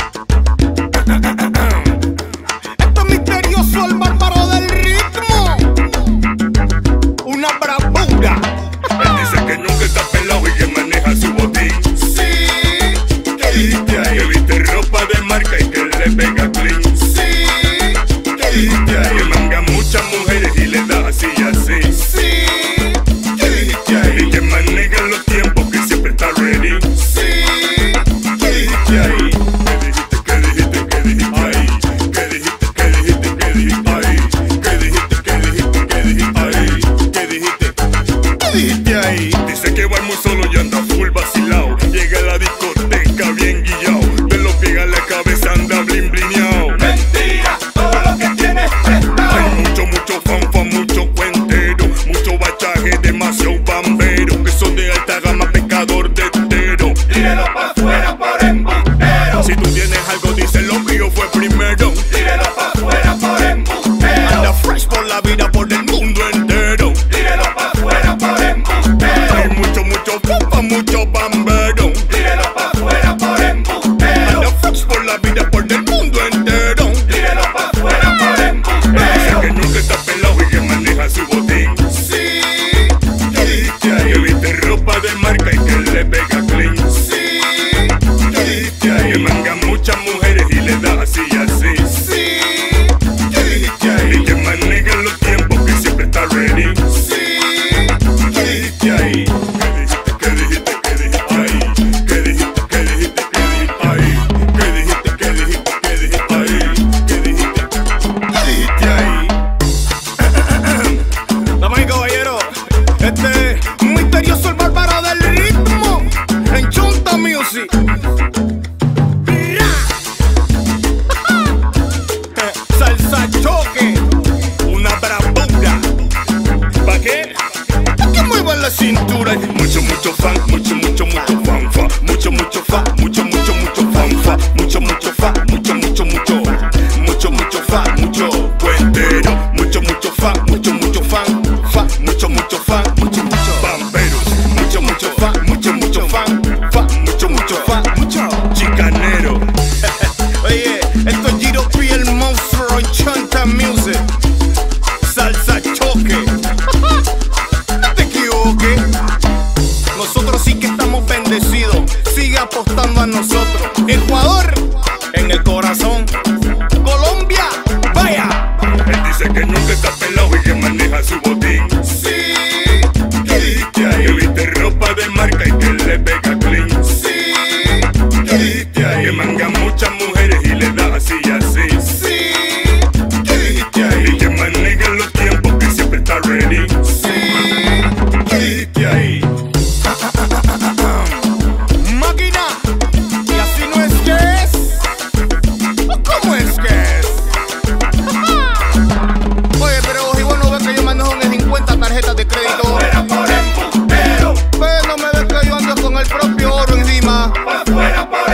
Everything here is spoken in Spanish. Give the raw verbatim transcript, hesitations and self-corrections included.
Esto es misterioso, el bárbaro del ritmo. Una bravura. Él dice que nunca está pelado y que maneja su botín. Sí, ¿Qué dijiste ahí? Que viste ropa de marca y que le pega clean. sí, ¿Qué dijiste ahí? Que manga muchas mujeres y le da así y así. sí, ¿Qué dijiste ahí? Y que maneja los tiempos, que siempre está ready. sí. ¿Qué dijiste ahí? ¿Qué dijiste? ¿Qué dijiste? ¿Qué dijiste ahí? ¿Qué dijiste? ¿Qué dijiste? ¿Qué dijiste ahí? ¿Qué dijiste? ¿Qué dijiste? ¿Qué dijiste ahí? ¿Qué dijiste? ¿Qué dijiste ahí? Dice que va muy solo y anda full vacilao. Llega a la discoteca bien guillao. De los pies a la cabeza anda blin blineao. Mentira, todo lo que tienes prestado. Hay mucho, mucho fanfa, mucho cuentero, mucho bachaje, demasiado bambero, que son de alta gama, pescador de entero. Tírelo pa' afuera por embustero. Si tú tienes algo, dice lo mío fue primero. Tírelo pa' afuera por embustero. Anda fresh por la vida, por el mundo entero. Tírelo pa' afuera por embustero. Hay mucho, mucho fanfa, mucho bambero. Tírelo pa' afuera por embustero. Anda fresh por la vida, por el mundo entero. Tírelo pa' afuera por Dice embustero. que nunca está pelado y que maneja su botín. Sí, ¿Qué dijiste ahí? Que viste ropa de marca y que le pega clean. sí, ¿Qué dijiste ahí? Que manga muchas mujeres y le da así y así. sí, ¿Qué dijiste ahí? Y que maneja los tiempos, que siempre está ready. sí. ¿Qué dijiste ahí? ¿Qué dijiste? ¿Qué dijiste ahí? ¿Qué dijiste? ¿Qué dijiste? ¿Qué dijiste ahí? ¿Qué dijiste? ¿Qué dijiste? ¿Qué dijiste ahí? ¿Qué dijiste? ¿Qué dijiste ahí? Damas y caballeros, este es misterioso, el bárbaro del ritmo en Chunta Music. Salsa choque, una bravura. ¿Pa' qué? Es que muevan la cintura. Mucho, mucho fan, mucho, mucho, mucho fanfa. Mucho, mucho fa, mucho, mucho, mucho fanfa. Mucho, mucho fa, mucho, mucho, mucho. Mucho, mucho fa, mucho cuentero. Mucho, mucho fa, mucho, mucho fan. Fa, mucho, mucho fa, mucho, mucho bamberos. Mucho, mucho fa, mucho, mucho fan. Fa, mucho, mucho fa, mucho chicanero. Oye, esto es Giro P, el monstruo en Chunta Music. Salsa choque. No te equivoques. Nosotros sí que estamos bendecidos. Sigue apostando a nosotros. Ecuador en el corazón. Colombia, vaya. Él dice que nunca está pelado y que maneja su botín. Sí, ¿Qué dijiste ahí? Que viste ropa de marca y que le pega clean. sí, ¿Qué dijiste ahí? Que manga muchas mujeres y le da así y así. sí, ¿Qué dijiste ahí? Y que maneja los tiempos, que siempre está ready. sí. ¿Qué dijiste ahí? Máquina, y así no es que es. ¿O cómo es que es? Oye, pero vos igual no ves que yo manejo en cincuenta tarjetas de crédito. Fuera por embustero. Pero no me ves que yo ando con el propio oro encima. Fuera por